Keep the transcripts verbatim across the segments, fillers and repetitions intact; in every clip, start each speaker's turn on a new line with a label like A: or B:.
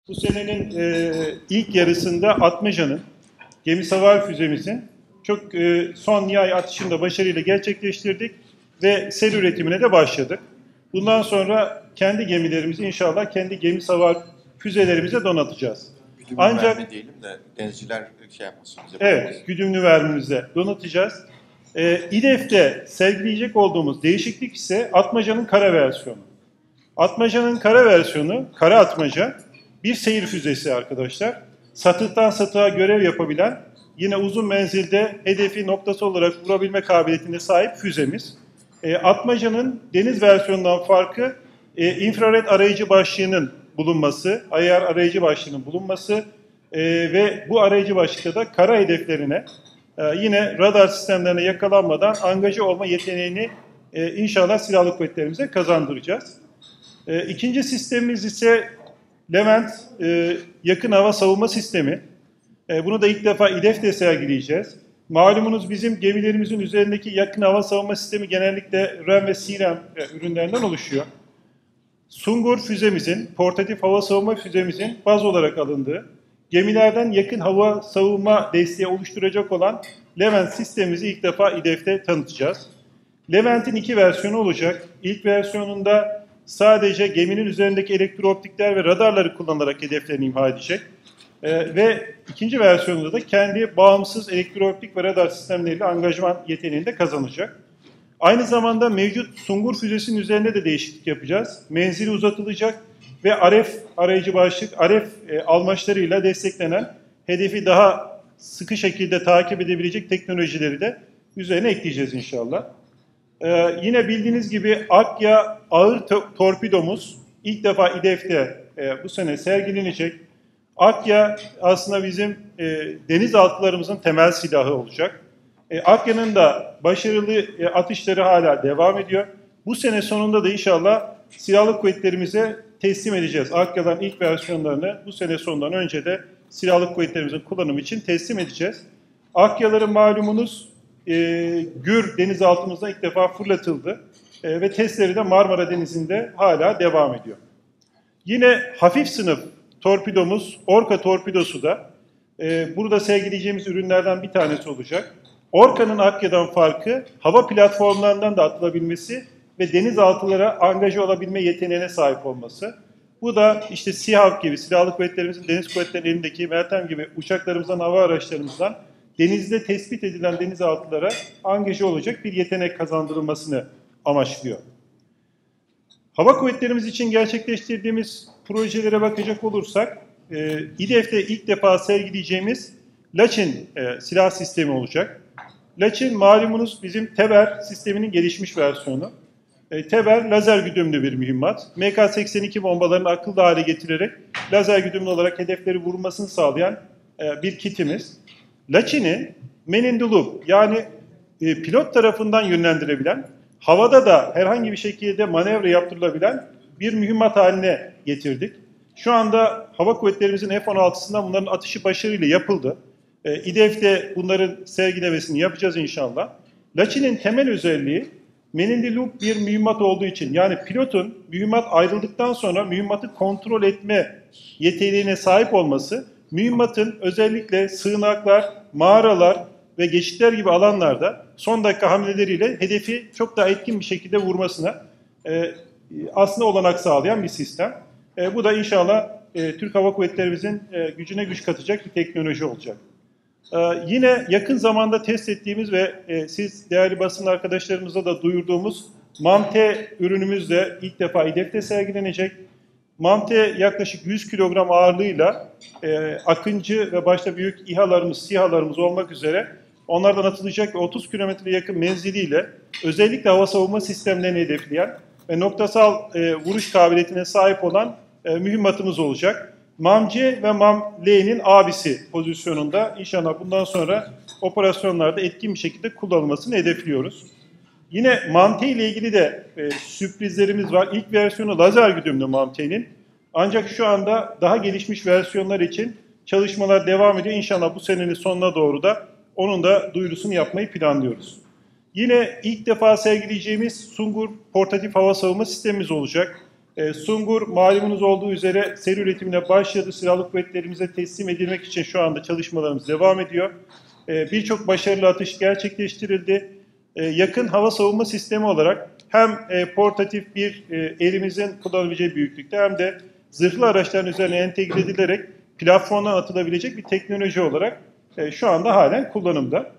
A: Bu senenin e, ilk yarısında Atmaca'nın gemi savar füzemizin çok e, son nihai atışını da başarıyla gerçekleştirdik ve seri üretimine de başladık. Bundan sonra kendi gemilerimizi inşallah kendi gemi savar füzelerimize donatacağız.
B: Güdümlü
A: Ancak
B: mermi diyelim de denizciler şey yapmasın bize.
A: evet, güdümlü vermemize donatacağız. E, İDEF'te sergileyecek olduğumuz değişiklik ise Atmaca'nın kara versiyonu. Atmaca'nın kara versiyonu, kara atmaca bir seyir füzesi arkadaşlar. Satıhtan satığa görev yapabilen, yine uzun menzilde hedefi noktası olarak vurabilme kabiliyetine sahip füzemiz. E, Atmaca'nın deniz versiyonundan farkı e, infrared arayıcı başlığının bulunması, ayar arayıcı başlığının bulunması e, ve bu arayıcı başlıkta da kara hedeflerine e, yine radar sistemlerine yakalanmadan angaja olma yeteneğini e, inşallah silahlı kuvvetlerimize kazandıracağız. E, ikinci sistemimiz ise Levent e, yakın hava savunma sistemi. E, bunu da ilk defa İDEF'te sergileyeceğiz. Malumunuz bizim gemilerimizin üzerindeki yakın hava savunma sistemi genellikle RAM ve C RAM e, ürünlerinden oluşuyor. Sungur füzemizin, portatif hava savunma füzemizin baz olarak alındığı, gemilerden yakın hava savunma desteği oluşturacak olan Levent sistemimizi ilk defa İDEF'te tanıtacağız. Levent'in iki versiyonu olacak. İlk versiyonunda sadece geminin üzerindeki elektrooptikler ve radarları kullanarak hedeflerini imha edecek. Ee, ve ikinci versiyonunda da kendi bağımsız elektrooptik ve radar sistemleriyle angajman yeteneğini de kazanacak. Aynı zamanda mevcut Sungur füzesinin üzerinde de değişiklik yapacağız. Menzili uzatılacak ve R F arayıcı başlık, R F e, almaçlarıyla desteklenen hedefi daha sıkı şekilde takip edebilecek teknolojileri de üzerine ekleyeceğiz inşallah. Ee, yine bildiğiniz gibi Akya ağır torpidomuz ilk defa İDEF'te e, bu sene sergilenecek. Akya aslında bizim e, denizaltılarımızın temel silahı olacak. E, Akya'nın da başarılı e, atışları hala devam ediyor. Bu sene sonunda da inşallah silahlı kuvvetlerimize teslim edeceğiz. Akya'dan ilk versiyonlarını bu sene sonundan önce de silahlı kuvvetlerimizin kullanımı için teslim edeceğiz. Akya'ların malumunuz E, Gür denizaltımızda ilk defa fırlatıldı e, ve testleri de Marmara Denizi'nde hala devam ediyor. Yine hafif sınıf torpidomuz Orka torpidosu da e, burada sergileyeceğimiz ürünlerden bir tanesi olacak. Orka'nın Akya'dan farkı hava platformlarından da atılabilmesi ve denizaltılara angaje olabilme yeteneğine sahip olması. Bu da işte SİHAV gibi silahlı kuvvetlerimizin deniz kuvvetlerinin elindeki Meltem gibi uçaklarımızdan, hava araçlarımızdan denizde tespit edilen denizaltılara angaje olacak bir yetenek kazandırılmasını amaçlıyor. Hava kuvvetlerimiz için gerçekleştirdiğimiz projelere bakacak olursak, e, İDEF'te ilk defa sergileyeceğimiz Laçin e, silah sistemi olacak. Laçin malumunuz bizim Teber sisteminin gelişmiş versiyonu. E, Teber lazer güdümlü bir mühimmat. M K seksen iki bombalarını akıllı hale getirerek lazer güdümlü olarak hedefleri vurulmasını sağlayan e, bir kitimiz. Laçin'i man in the loop yani e, pilot tarafından yönlendirebilen, havada da herhangi bir şekilde manevra yaptırılabilen bir mühimmat haline getirdik. Şu anda hava kuvvetlerimizin F on altısından bunların atışı başarıyla yapıldı. E, İDEF'te bunların sergilemesini yapacağız inşallah. Laçin'in temel özelliği man in the loop bir mühimmat olduğu için, yani pilotun mühimmat ayrıldıktan sonra mühimmatı kontrol etme yeteneğine sahip olması, mühimmatın özellikle sığınaklar, mağaralar ve geçitler gibi alanlarda son dakika hamleleriyle hedefi çok daha etkin bir şekilde vurmasına e, aslında olanak sağlayan bir sistem. E, bu da inşallah e, Türk Hava Kuvvetlerimizin e, gücüne güç katacak bir teknoloji olacak. E, yine yakın zamanda test ettiğimiz ve e, siz değerli basın arkadaşlarımıza da duyurduğumuz MAMTE ürünümüz de ilk defa İDEF'te sergilenecek. MAMTE yaklaşık yüz kilogram ağırlığıyla e, Akıncı ve başta büyük İHA'larımız, SİHA'larımız olmak üzere onlardan atılacak ve otuz kilometre yakın menziliyle özellikle hava savunma sistemlerini hedefleyen ve noktasal e, vuruş kabiliyetine sahip olan e, mühimmatımız olacak. MAMC ve MAML'nin abisi pozisyonunda inşallah bundan sonra operasyonlarda etkin bir şekilde kullanılmasını hedefliyoruz. Yine MAMTE ile ilgili de e, sürprizlerimiz var. İlk versiyonu lazer güdümlü MAMTE'nin. Ancak şu anda daha gelişmiş versiyonlar için çalışmalar devam ediyor. İnşallah bu senenin sonuna doğru da onun da duyurusunu yapmayı planlıyoruz. Yine ilk defa sergileyeceğimiz Sungur portatif hava savunma sistemimiz olacak. E, Sungur malumunuz olduğu üzere seri üretimine başladı. Silahlı kuvvetlerimize teslim edilmek için şu anda çalışmalarımız devam ediyor. E, Birçok başarılı atış gerçekleştirildi. E, yakın hava savunma sistemi olarak hem e, portatif bir e, elimizin kullanabileceği büyüklükte hem de zırhlı araçların üzerine entegre edilerek platformdan atılabilecek bir teknoloji olarak e, şu anda halen kullanımda.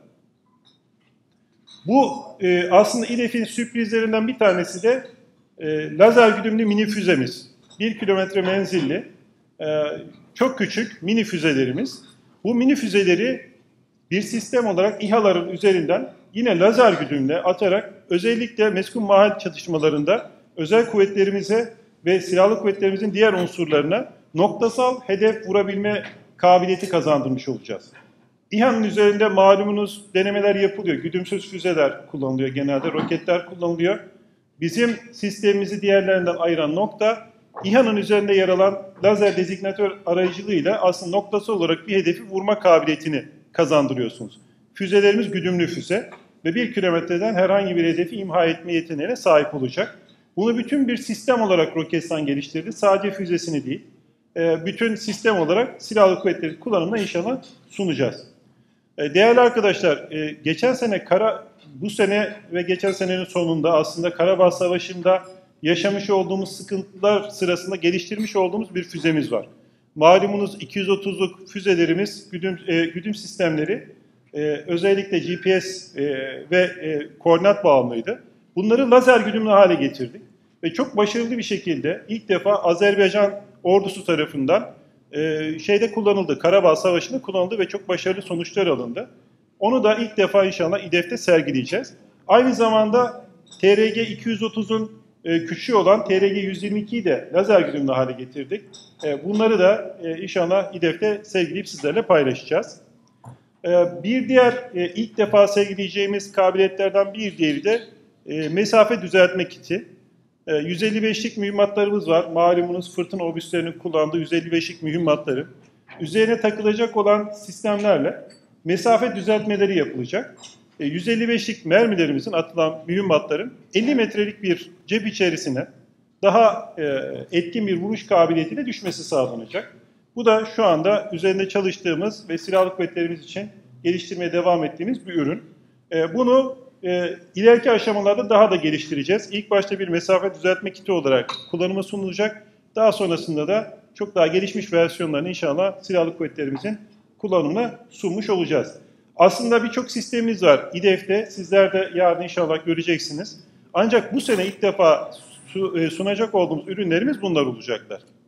A: Bu e, aslında İ D F'in sürprizlerinden bir tanesi de e, lazer güdümlü mini füzemiz. Bir kilometre menzilli, e, çok küçük mini füzelerimiz. Bu mini füzeleri bir sistem olarak İHA'ların üzerinden yine lazer güdümle atarak özellikle meskun mahal çatışmalarında özel kuvvetlerimize ve silahlı kuvvetlerimizin diğer unsurlarına noktasal hedef vurabilme kabiliyeti kazandırmış olacağız. İHA'nın üzerinde malumunuz denemeler yapılıyor. Güdümsüz füzeler kullanılıyor genelde, roketler kullanılıyor. Bizim sistemimizi diğerlerinden ayıran nokta, İHA'nın üzerinde yer alan lazer dezignatör aracılığıyla aslında noktası olarak bir hedefi vurma kabiliyetini kazandırıyorsunuz. Füzelerimiz güdümlü füze ve bir kilometreden herhangi bir hedefi imha etme yeteneğine sahip olacak. Bunu bütün bir sistem olarak Roketsan geliştirdi. Sadece füzesini değil, bütün sistem olarak silahlı kuvvetleri kullanımına inşallah sunacağız. Değerli arkadaşlar, geçen sene kara, bu sene ve geçen senenin sonunda aslında Karabağ Savaşı'nda yaşamış olduğumuz sıkıntılar sırasında geliştirmiş olduğumuz bir füzemiz var. Malumunuz iki yüz otuzluk füzelerimiz, güdüm, e, güdüm sistemleri e, özellikle G P S e, ve e, koordinat bağımlıydı. Bunları lazer güdümlü hale getirdik ve çok başarılı bir şekilde ilk defa Azerbaycan ordusu tarafından e, şeyde kullanıldı, Karabağ Savaşı'nda kullanıldı ve çok başarılı sonuçlar alındı. Onu da ilk defa inşallah İ D F'te sergileyeceğiz. Aynı zamanda T R G iki yüz otuzun e, küçüğü olan T R G yüz yirmi ikiyi de lazer güdümlü hale getirdik. E, bunları da e, inşallah İ D F'te sergileyip sizlerle paylaşacağız. E, bir diğer e, ilk defa sergileyeceğimiz kabiliyetlerden bir diğeri de e, mesafe düzeltme kiti. E, yüz elli beşlik mühimmatlarımız var. Malumunuz fırtına obüslerinin kullandığı yüz elli beşlik mühimmatları. Üzerine takılacak olan sistemlerle mesafe düzeltmeleri yapılacak. E, yüz elli beşlik mermilerimizin atılan mühimmatların elli metrelik bir cep içerisine daha e, etkin bir vuruş kabiliyetiyle düşmesi sağlanacak. Bu da şu anda üzerinde çalıştığımız ve silahlı kuvvetlerimiz için geliştirmeye devam ettiğimiz bir ürün. E, bunu e, ileriki aşamalarda daha da geliştireceğiz. İlk başta bir mesafe düzeltme kiti olarak kullanıma sunulacak. Daha sonrasında da çok daha gelişmiş versiyonlarını inşallah silahlı kuvvetlerimizin kullanımına sunmuş olacağız. Aslında birçok sistemimiz var İ D F'te. Sizler de yarın inşallah göreceksiniz. Ancak bu sene ilk defa sunacak olduğumuz ürünlerimiz bunlar olacaklar.